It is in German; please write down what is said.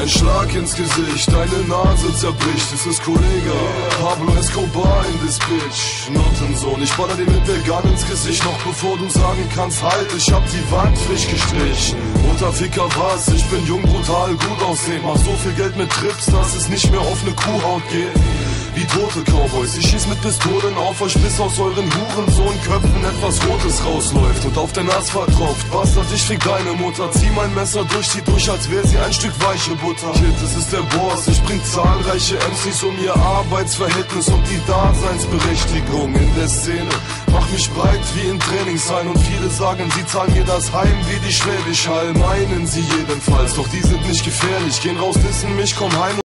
Ein Schlag ins Gesicht, deine Nase zerbricht. Es ist Kollege Pablo Escobar in this bitch. Nottensohn, ich baller dir mit der Gun ins Gesicht, noch bevor du sagen kannst, halt, ich hab die Wand frisch gestrichen. Unterficker was, ich bin jung, brutal, gut aussehend. Mach so viel Geld mit Trips, dass es nicht mehr auf ne Kuhhaut geht. Wie tote Cowboys, ich schieß mit Pistolen auf euch, bis aus euren Hurensohnköpfen etwas Rotes rausläuft und auf den Asphalt tropft. Bastard, ich fick deine Mutter, zieh mein Messer durch sie durch, als wär sie ein Stück weiche Butter. Kid, es ist der Boss, ich bring zahlreiche MCs um ihr Arbeitsverhältnis und die Daseinsberechtigung in der Szene. Mach mich breit wie in Trainingshallen und viele sagen, sie zahlen mir das Heim wie die Schwäbisch Hall. Meinen sie jedenfalls, doch die sind nicht gefährlich, gehen raus, dissen mich, komm heim.